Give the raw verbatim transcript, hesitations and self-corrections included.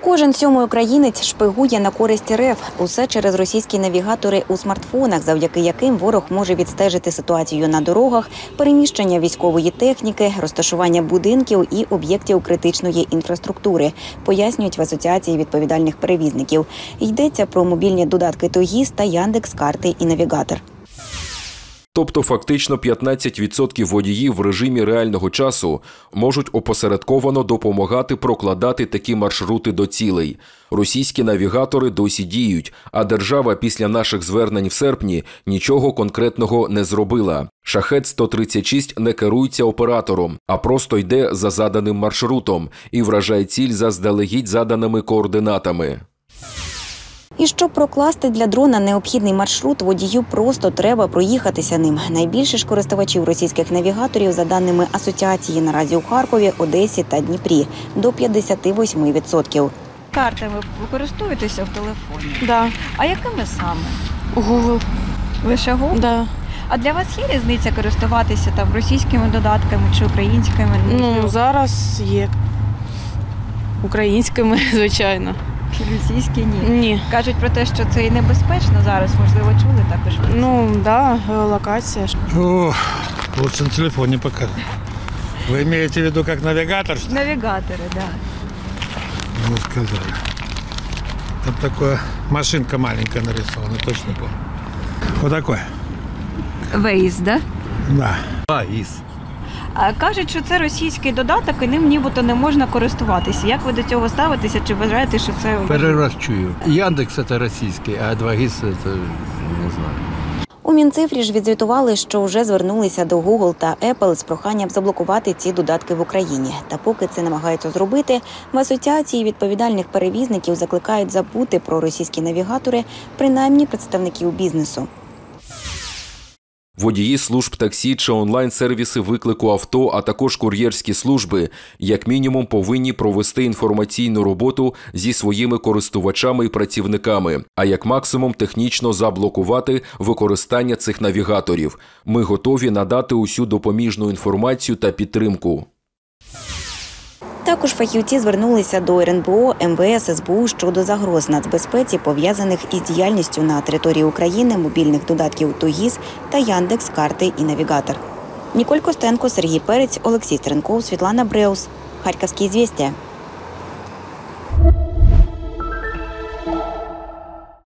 Кожен сьомий українець шпигує на користь РФ. Усе через російські навігатори у смартфонах, завдяки яким ворог може відстежити ситуацію на дорогах, переміщення військової техніки, розташування будинків і об'єктів критичної інфраструктури, пояснюють в Асоціації відповідальних перевізників. Йдеться про мобільні додатки ТОГІС та Яндекс.Карти і Навігатор. Тобто фактично п'ятнадцять відсотків водіїв в режимі реального часу можуть опосередковано допомагати прокладати такі маршрути до цілей. Російські навігатори досі діють, а держава після наших звернень в серпні нічого конкретного не зробила. Шахет сто тридцять шість не керується оператором, а просто йде за заданим маршрутом і вражає ціль заздалегідь заданими координатами. І щоб прокласти для дрона необхідний маршрут, водію просто треба проїхатися ним. Найбільше ж користувачів російських навігаторів, за даними Асоціації, наразі у Харкові, Одесі та Дніпрі – до п'ятдесят вісім відсотків. Картами ви користуєтеся в телефоні? Так. Да. А якими саме? Google. Лише Google? Да. А для вас є різниця користуватися там російськими додатками чи українськими? Ну, зараз є. Українськими, звичайно. Російські ні? Ні. Кажуть про те, що це і небезпечно зараз, можливо, чули також? Ну, так, да, геолокація. О, лучше на телефоне пока. Вы имеете в виду как навигатор? Что? Навігатори, так. Да. Ну, сказали. Там такая машинка маленькая нарисована, точно помню. Вот такой. Waze, да? Да. Waze. А кажуть, що це російський додаток, і ним нібито не можна користуватися. Як ви до цього ставитеся? Чи вважаєте, що це... Перший раз чую. Яндекс – це російський, а Waze – це не знаю. У Мінцифрі ж відзвітували, що вже звернулися до Google та Apple з проханням заблокувати ці додатки в Україні. Та поки це намагаються зробити, в Асоціації відповідальних перевізників закликають забути про російські навігатори, принаймні представників бізнесу. Водії служб таксі чи онлайн-сервіси виклику авто, а також кур'єрські служби, як мінімум, повинні провести інформаційну роботу зі своїми користувачами і працівниками, а як максимум технічно заблокувати використання цих навігаторів. Ми готові надати усю допоміжну інформацію та підтримку. Також фахівці звернулися до ер ен бе о, ем ве ес, ес бе у щодо загроз нацбезпеці, пов'язаних із діяльністю на території України мобільних додатків ТОГІС та Яндекс, Карти і Навігатор. Ніколь Костенко, Сергій Перець, Олексій Стренков, Світлана Бреус. Харківські «Ізвєстія».